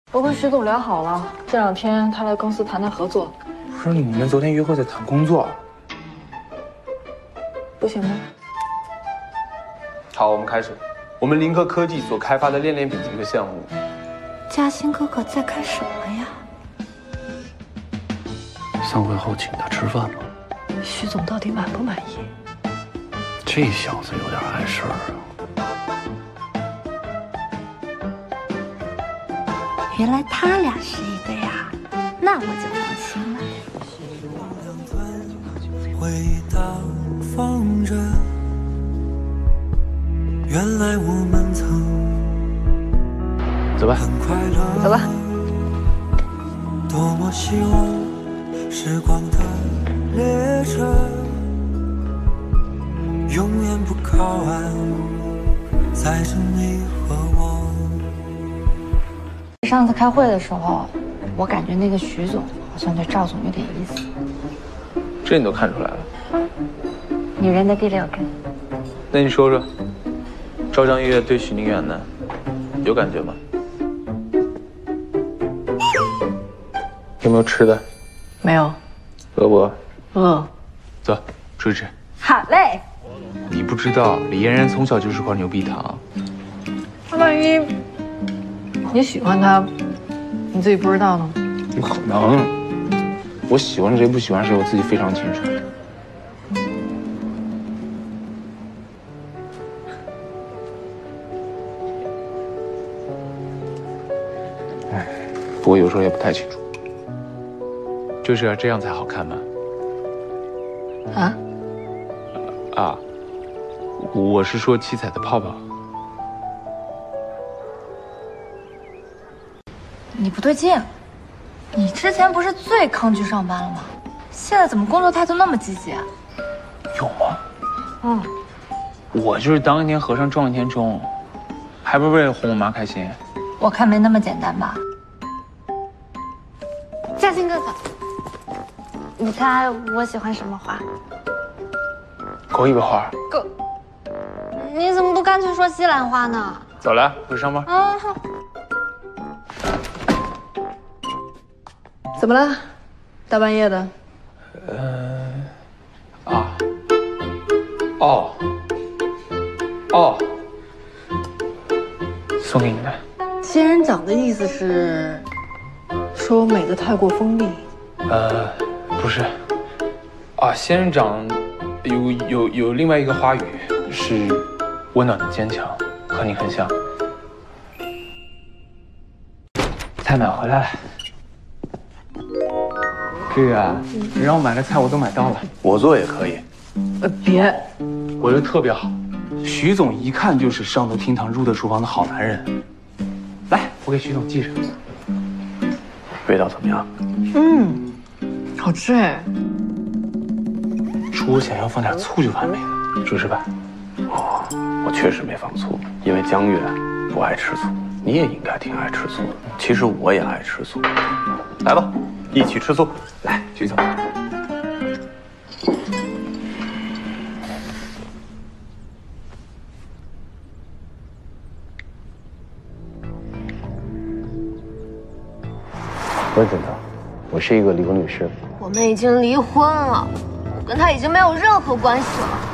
我跟徐总聊好了，这2天他来公司谈合作。 不是你们昨天约会在谈工作， 不行吗？ 好，我们开始。我们林科科技所开发的恋恋笔这个项目， 嘉欣哥哥在干什么呀？ 散会后请他吃饭吗？ 徐总到底满不满意？ 这小子有点碍事儿啊。 原来他俩是一对呀，那我就放心了。 回荡放着，原来我们曾走吧， 走吧。 多么希望时光的列车永远不靠岸，载着你和我。 上次开会的时候，我感觉那个徐总好像对赵总有点意思。 这你都看出来了？ 女人的第6感。 那你说说，赵张月对许宁远呢，有感觉吗？有没有吃的？ 没有。 饿不饿？ 饿。 走，出去吃。 好嘞。 你不知道李嫣然从小就是块牛逼糖。 万一你喜欢他，你自己不知道呢？ 不可能，我喜欢谁不喜欢谁，我自己非常清楚。哎，不过有时候也不太清楚。就是要这样才好看吗？啊，我是说七彩的泡泡。 你不对劲，你之前不是最抗拒上班了吗？现在怎么工作态度那么积极啊？ 有吗？我就是当一天和尚撞一天钟，还不是为了哄我妈开心？ 我看没那么简单吧。嘉欣哥哥，你猜我喜欢什么花？ 狗尾巴花。 狗？你怎么不干脆说西兰花呢？ 走了，回去上班。 啊。 怎么了？大半夜的。 送给你的。 仙人掌的意思是说我美得太过锋利。 不是。仙人掌有另外一个花语是温暖的坚强，和你很像。菜买回来了。这个啊，你让我买的菜我都买到了。 我做也可以。 别， 我觉得特别好。徐总一看就是上得厅堂入得厨房的好男人。来，我给徐总记上。 味道怎么样？ 好吃哎。 除我想要放点醋就完美了，说是吧？ 我确实没放醋，因为江月不爱吃醋，你也应该挺爱吃醋的。其实我也爱吃醋。来吧，一起吃醋。 来，徐总。 温先生，我是一个离婚律师。 我们已经离婚了，我跟他已经没有任何关系了。